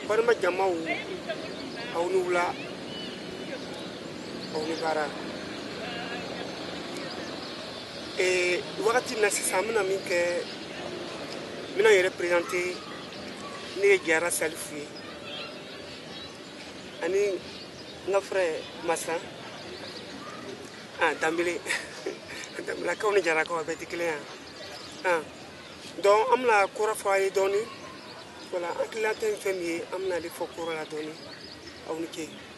barma jama aw ni wula aw ni bara wakati na sisan mina min kɛ mina yɛrɛ présenter ne ye Jara Salifu ye ani n ka frère Massa Dambele Dambelakaw ni Jarakaw a bɛɛ tɛ kelen yan donc an bɛna kɔrɔ fɔ a ye dɔɔni voilà an hakilina tɛ fɛn min ye an bɛna ale fɔ kɔrɔ la dɔɔni aw ni ce.